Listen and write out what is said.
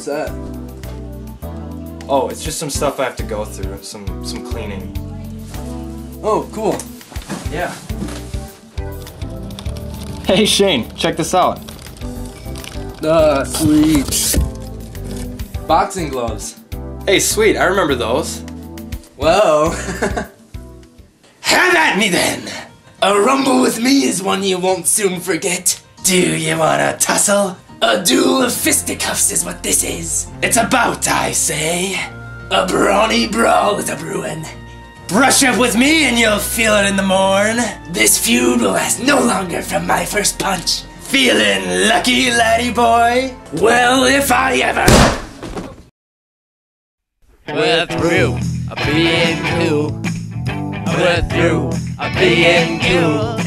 What's that? Oh, it's just some stuff I have to go through. Some cleaning. Oh, cool. Yeah. Hey Shane, check this out. Sweet. Boxing gloves. Hey, sweet, I remember those. Whoa. Have at me then! A rumble with me is one you won't soon forget. Do you wanna tussle? A duel of fisticuffs is what this is. It's a bout, I say. A brawny brawl is a brewin'. Brush up with me and you'll feel it in the morn. This feud will last no longer from my first punch. Feeling lucky, laddie boy? Well, if I ever... We're through a being you. We're through a being you.